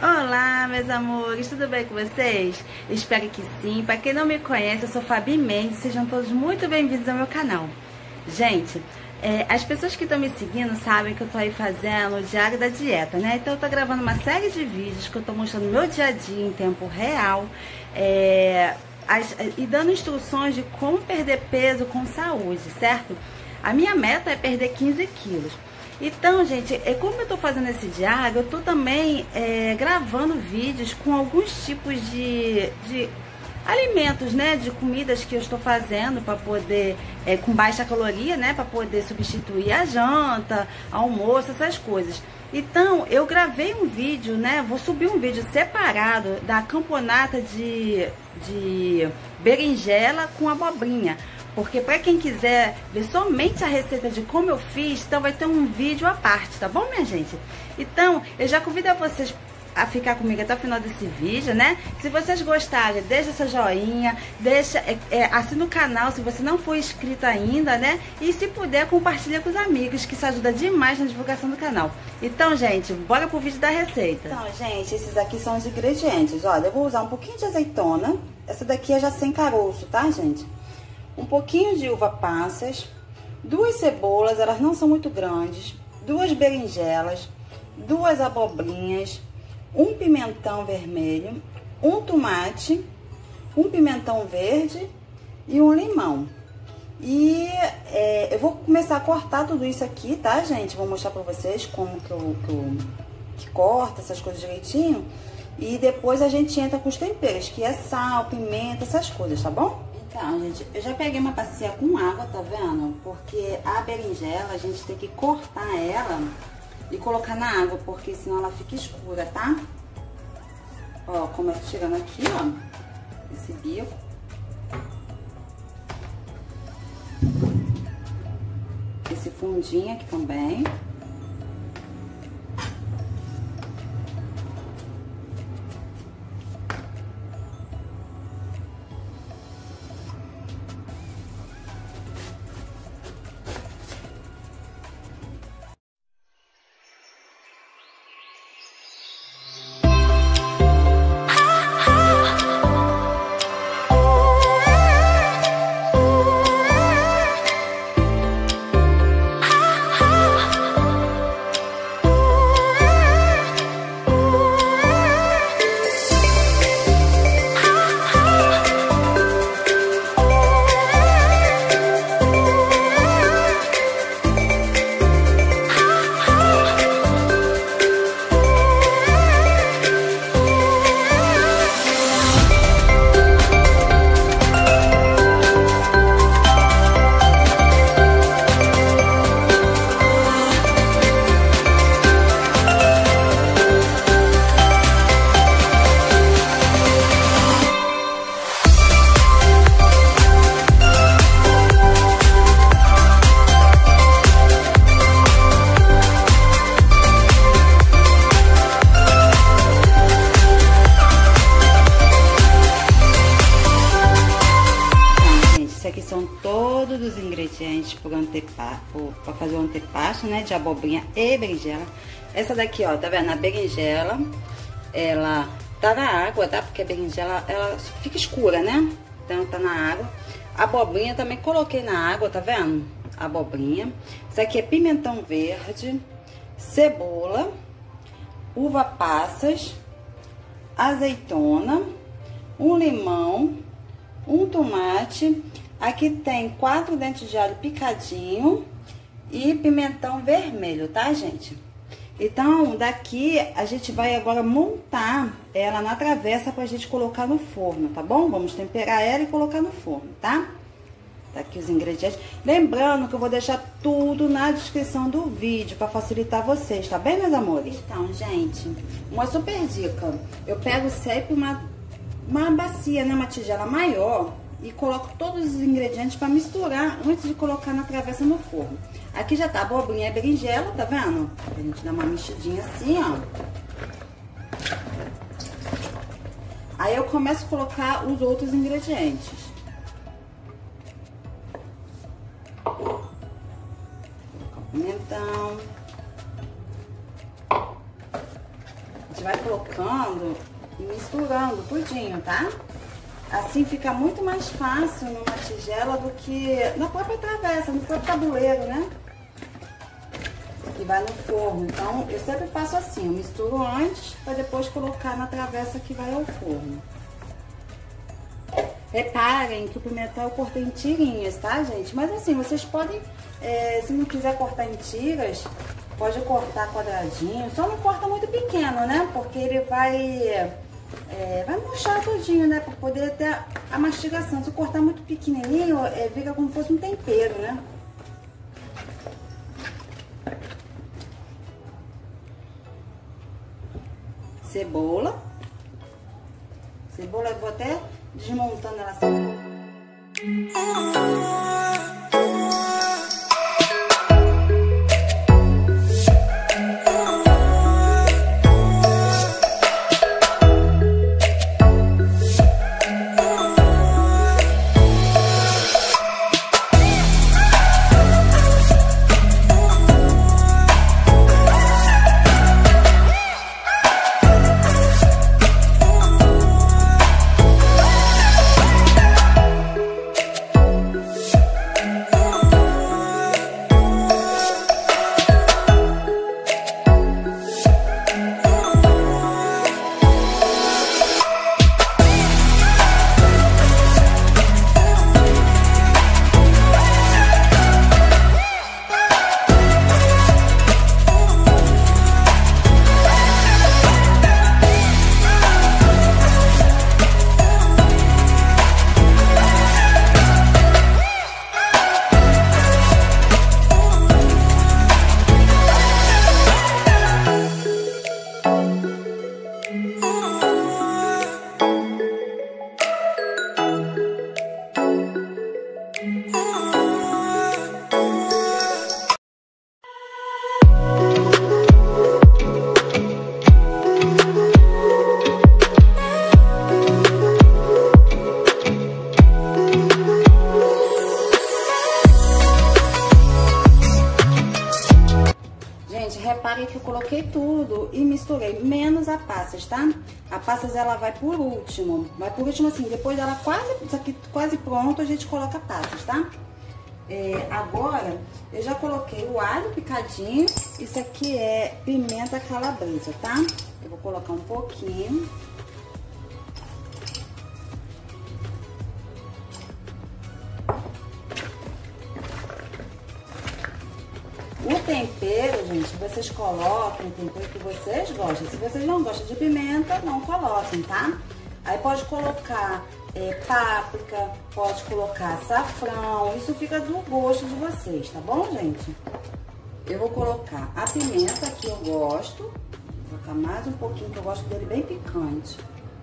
Olá, meus amores, tudo bem com vocês? Espero que sim. Para quem não me conhece, eu sou Fabi Mendes, sejam todos muito bem-vindos ao meu canal. Gente, as pessoas que estão me seguindo sabem que eu tô aí fazendo o diário da dieta, né? Então eu tô gravando uma série de vídeos que eu tô mostrando meu dia a dia em tempo real, e dando instruções de como perder peso com saúde, certo? A minha meta é perder 15 quilos. Então, gente, como eu tô fazendo esse diário, eu tô também gravando vídeos com alguns tipos de alimentos, né? De comidas que eu estou fazendo para poder, com baixa caloria, né? Para poder substituir a janta, almoço, essas coisas. Então, eu gravei um vídeo, né? Vou subir um vídeo separado da camponata de berinjela com abobrinha. Porque para quem quiser ver somente a receita de como eu fiz, então vai ter um vídeo à parte, tá bom, minha gente? Então, eu já convido a vocês a ficar comigo até o final desse vídeo, né? Se vocês gostarem, deixa seu joinha, assina o canal se você não for inscrito ainda, né? E se puder, compartilha com os amigos, que isso ajuda demais na divulgação do canal. Então, gente, bora pro vídeo da receita. Então, gente, esses aqui são os ingredientes. Olha, eu vou usar um pouquinho de azeitona. Essa daqui é já sem caroço, tá, gente? Um pouquinho de uva passas, 2 cebolas, elas não são muito grandes, 2 berinjelas, 2 abobrinhas, um pimentão vermelho, um tomate, um pimentão verde e um limão. E eu vou começar a cortar tudo isso aqui, tá, gente? Vou mostrar pra vocês como que corta essas coisas direitinho. E depois a gente entra com os temperos, que é sal, pimenta, essas coisas, tá bom? Então, gente, eu já peguei uma bacia com água, tá vendo? Porque a berinjela, a gente tem que cortar ela e colocar na água, porque senão ela fica escura, tá? Ó, começa tirando aqui, ó, esse bico. Esse fundinho aqui também. Aqui são todos os ingredientes para fazer o antepasto, né, de abobrinha e berinjela. Essa daqui, ó, tá vendo? A berinjela, ela tá na água, tá? Porque a berinjela, ela fica escura, né? Então tá na água. A abobrinha também coloquei na água, tá vendo? A abobrinha. Isso aqui é pimentão verde, cebola, uva passas, azeitona, um limão, um tomate. Aqui tem 4 dentes de alho picadinho e pimentão vermelho, tá, gente? Então, daqui a gente vai agora montar ela na travessa pra gente colocar no forno, tá bom? Vamos temperar ela e colocar no forno, tá? Tá aqui os ingredientes. Lembrando que eu vou deixar tudo na descrição do vídeo pra facilitar vocês, tá bem, meus amores? Então, gente, uma super dica. Eu pego sempre uma bacia, né, uma tigela maior, e coloco todos os ingredientes para misturar antes de colocar na travessa no forno. Aqui já tá a abobrinha e a berinjela, tá vendo? A gente dá uma mexidinha assim, ó. Aí eu começo a colocar os outros ingredientes. Colocar o pimentão. A gente vai colocando e misturando tudinho, tá? Assim fica muito mais fácil numa tigela do que na própria travessa, no próprio tabuleiro, né? Que vai no forno. Então, eu sempre faço assim, eu misturo antes para depois colocar na travessa que vai ao forno. Reparem que o pimentão eu cortei em tirinhas, tá, gente? Mas assim, vocês podem, se não quiser cortar em tiras, pode cortar quadradinho. Só não corta muito pequeno, né? Porque ele vai murchar todinho, né? Pra poder ter a mastigação. Se cortar muito pequenininho, fica como se fosse um tempero, né? Cebola. Cebola eu vou até desmontando ela assim. Reparem que eu coloquei tudo e misturei, menos a passas, tá? A passas ela vai por último. Vai por último assim, depois dela isso aqui quase pronto, a gente coloca passas, tá? Agora, eu já coloquei o alho picadinho. Isso aqui é pimenta calabresa, tá? Eu vou colocar um pouquinho. O tempero, gente, vocês coloquem o tempero que vocês gostam. Se vocês não gostam de pimenta, não coloquem, tá? Aí pode colocar páprica, pode colocar açafrão. Isso fica do gosto de vocês, tá bom, gente? Eu vou colocar a pimenta que eu gosto. Vou colocar mais um pouquinho, que eu gosto dele bem picante.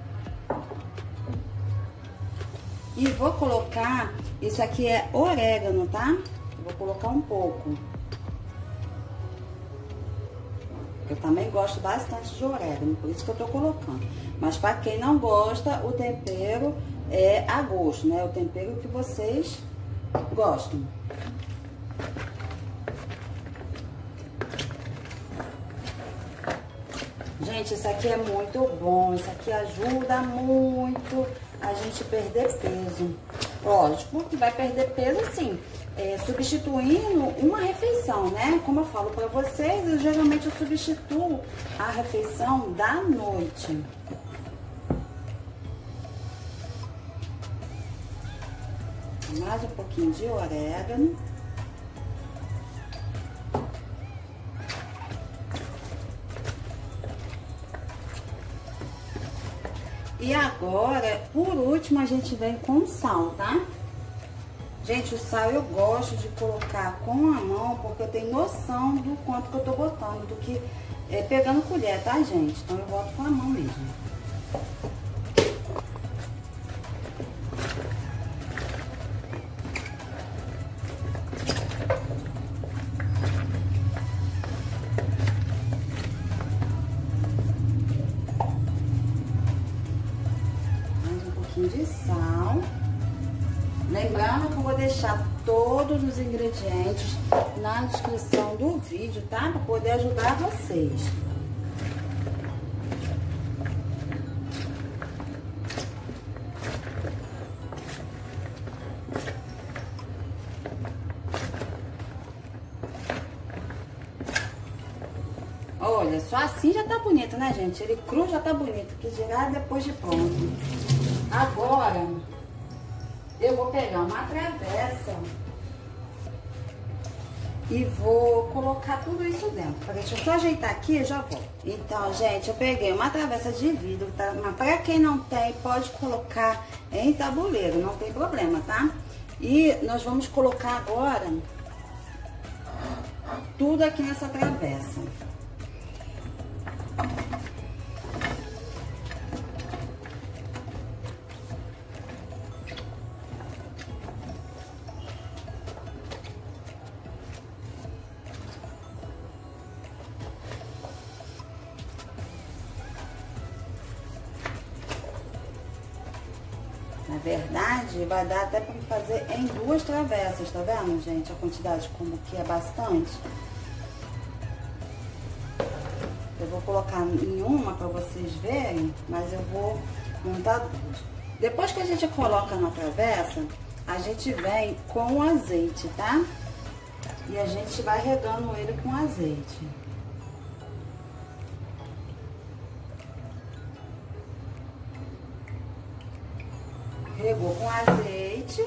E vou colocar, isso aqui é orégano, tá? Eu vou colocar um pouco. Eu também gosto bastante de orégano, por isso que eu tô colocando. Mas para quem não gosta, o tempero é a gosto, né? O tempero que vocês gostam. Gente, isso aqui é muito bom. Isso aqui ajuda muito a gente perder peso. Lógico que vai perder peso, sim. Substituindo uma refeição, né? Como eu falo pra vocês, geralmente eu substituo a refeição da noite. Mais um pouquinho de orégano. E agora, por último, a gente vem com sal, tá? Gente, o sal eu gosto de colocar com a mão, porque eu tenho noção do quanto que eu tô botando, do que pegando colher, tá, gente? Então eu boto com a mão mesmo. Mais um pouquinho de sal. Lembrando que eu vou deixar todos os ingredientes na descrição do vídeo, tá? Para poder ajudar vocês. Olha, só assim já tá bonito, né, gente? Ele cru já tá bonito, que dirá depois de pronto. Agora, eu vou pegar uma travessa e vou colocar tudo isso dentro. Deixa eu só ajeitar aqui e já volto. Então, gente, eu peguei uma travessa de vidro, tá? Mas para quem não tem, pode colocar em tabuleiro, não tem problema, tá? E nós vamos colocar agora tudo aqui nessa travessa. Na verdade, vai dar até para fazer em 2 travessas, tá vendo, gente? A quantidade como que é bastante. Eu vou colocar em uma para vocês verem, mas eu vou montar 2. Depois que a gente coloca na travessa, a gente vem com o azeite, tá? E a gente vai regando ele com azeite. Regou com azeite.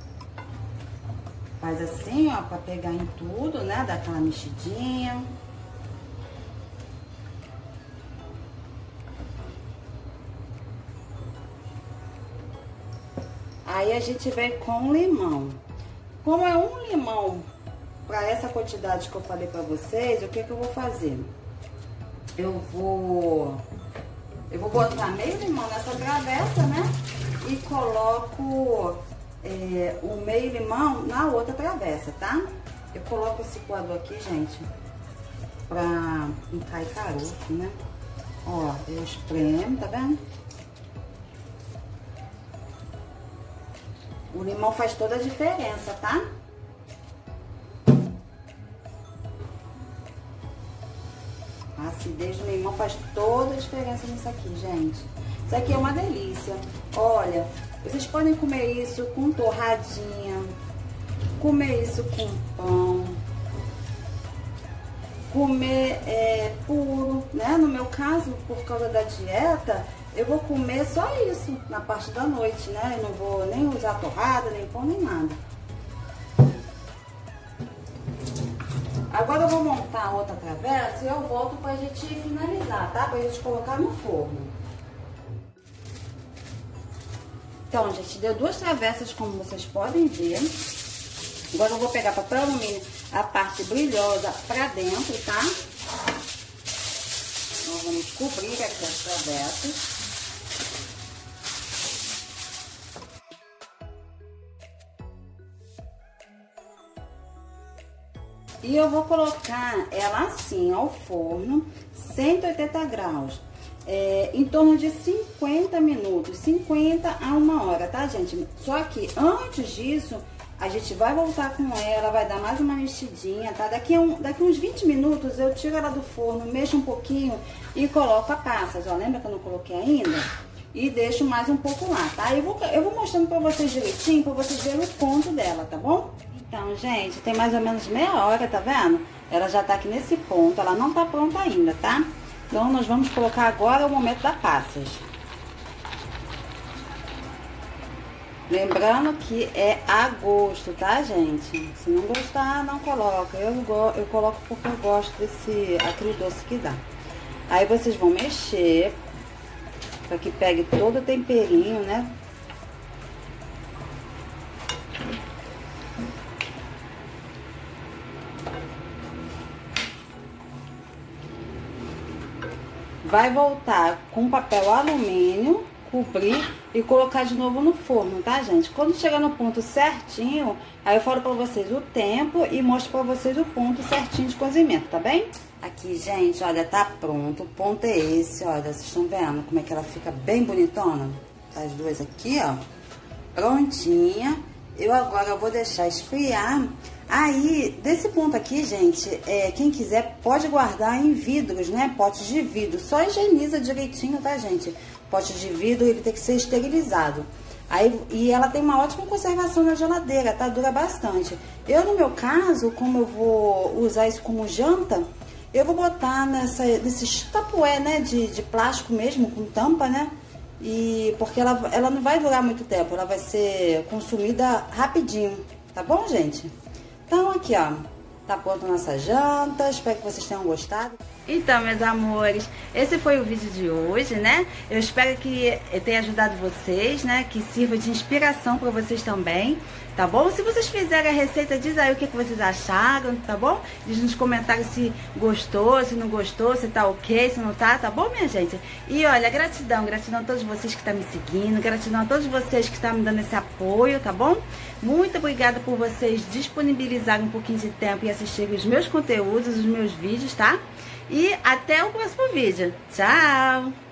Faz assim, ó, pra pegar em tudo, né? Dá aquela mexidinha. Aí a gente vem com limão. Como é um limão pra essa quantidade que eu falei pra vocês, o que que eu vou fazer? Eu vou botar meio limão nessa travessa, né? E coloco o meio limão na outra travessa, tá? Eu coloco esse coador aqui, gente, pra não cair caroço, né? Ó, eu espremo, tá vendo? O limão faz toda a diferença, tá? A acidez do limão faz toda a diferença nisso aqui, gente. Isso aqui é uma delícia. Olha, vocês podem comer isso com torradinha, comer isso com pão, comer puro, né? No meu caso, por causa da dieta, eu vou comer só isso na parte da noite, né? Eu não vou nem usar torrada, nem pão, nem nada. Agora eu vou montar outra travessa e eu volto pra gente finalizar, tá? Pra gente colocar no forno. Então, gente, deu 2 travessas, como vocês podem ver. Agora eu vou pegar papel alumínio, a parte brilhosa pra dentro, tá? Nós vamos cobrir aqui as travessas. E eu vou colocar ela assim ao forno, 180 graus. Em torno de 50 minutos, 50 a 1 hora, tá, gente? Só que antes disso, a gente vai voltar com ela, vai dar mais uma mexidinha, tá? Daqui uns 20 minutos eu tiro ela do forno, mexo um pouquinho e coloco a passas, ó. Lembra que eu não coloquei ainda? E deixo mais um pouco lá, tá? Eu vou mostrando pra vocês direitinho, pra vocês verem o ponto dela, tá bom? Então, gente, tem mais ou menos meia hora, tá vendo? Ela já tá aqui nesse ponto, ela não tá pronta ainda, tá? Então, nós vamos colocar agora o momento da passas. Lembrando que é a gosto, tá, gente? Se não gostar, não coloca. Eu coloco porque eu gosto desse agridoce que dá. Aí, vocês vão mexer para que pegue todo o temperinho, né? Vai voltar com papel alumínio, cobrir e colocar de novo no forno, tá, gente? Quando chegar no ponto certinho, aí eu falo pra vocês o tempo e mostro pra vocês o ponto certinho de cozimento, tá bem? Aqui, gente, olha, tá pronto. O ponto é esse, olha, vocês estão vendo como é que ela fica bem bonitona? As duas aqui, ó, prontinha. Eu agora vou deixar esfriar. Aí, desse ponto aqui, gente, quem quiser pode guardar em vidros, né? Potes de vidro. Só higieniza direitinho, tá, gente? Pote de vidro, ele tem que ser esterilizado. Aí, e ela tem uma ótima conservação na geladeira, tá? Dura bastante. Eu, no meu caso, como eu vou usar isso como janta, Eu vou botar nesses tapué, né, de plástico mesmo, com tampa, né? E porque ela não vai durar muito tempo, ela vai ser consumida rapidinho, tá bom, gente? Então aqui, ó, tá pronto nossa janta, espero que vocês tenham gostado. Então, meus amores, esse foi o vídeo de hoje, né? Eu espero que tenha ajudado vocês, né? Que sirva de inspiração para vocês também, tá bom? Se vocês fizerem a receita, diz aí o que vocês acharam, tá bom? Diz nos comentários se gostou, se não gostou, se tá ok, se não tá, tá bom, minha gente? E olha, gratidão a todos vocês que estão me seguindo, gratidão a todos vocês que estão me dando esse apoio, tá bom? Muito obrigada por vocês disponibilizarem um pouquinho de tempo e assistirem os meus conteúdos, os meus vídeos, tá? E até o próximo vídeo. Tchau!